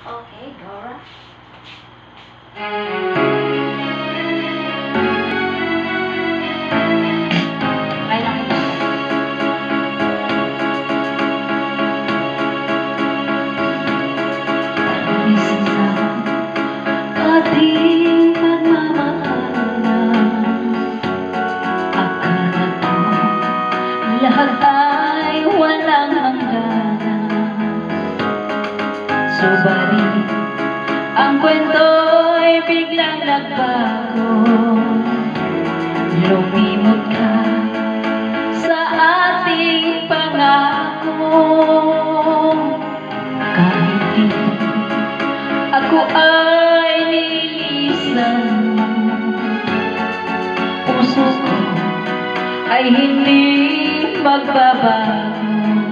Okay, Dora. Try lang ito. Isa sa ating pagmamahalan, akala ko lahat ay walang hangganan. Subalit ang kwento'y biglang nagbago. Lumimot ka sa ating pangako. Kahit di ako ay nilisan, puso ko ay hindi magbabago.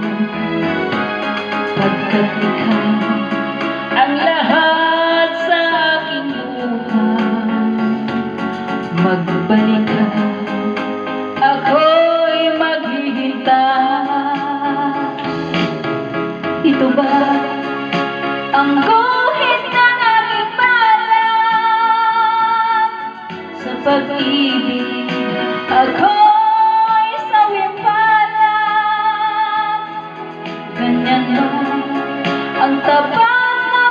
Pagkat ikaw ang lahat sa aking buhay, magbalik ka, ako'y maghihintay. Ito ba ang guhit ng aking balat? Sa pag-ibig ako'y sawimpalat. Ganyan ba ang tapat na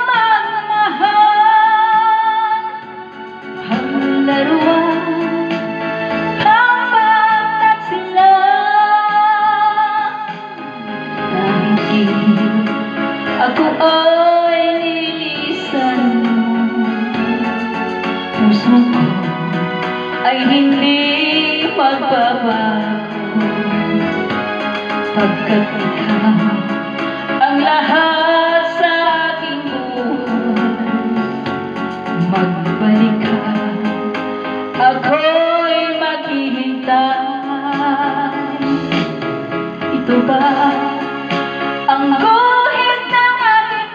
magmahal? Ang laruan, ang pagtaksilan. Dahil ako ay nilisan mo, puso ko ay hindi magbabago. Pagkat ikaw ang lahat sa aking buhay, magbalik ka, ako'y maghihintay. Ito ba ang guhit ng aking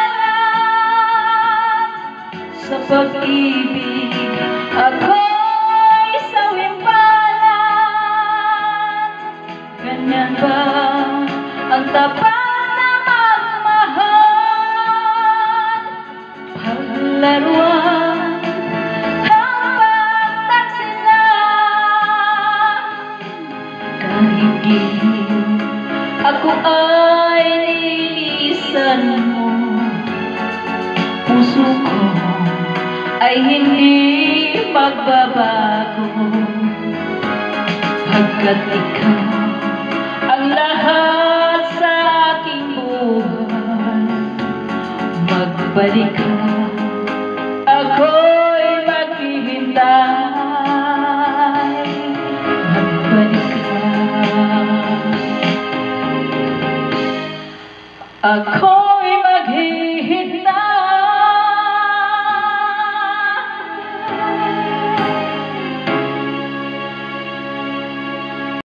balat? Sa pag-ibig ako'y sawimpalat. Ganyan ba ang tapat na magmahal? Paglaruan, ang pagtaksilan. Kahit gilid ako ay nilisan mo, puso ko ay hindi magbabago. Pagkat ikaw ang lahat sa aking buhay, magbalik ka, ako'y maghihintay. Magbalik ka, ako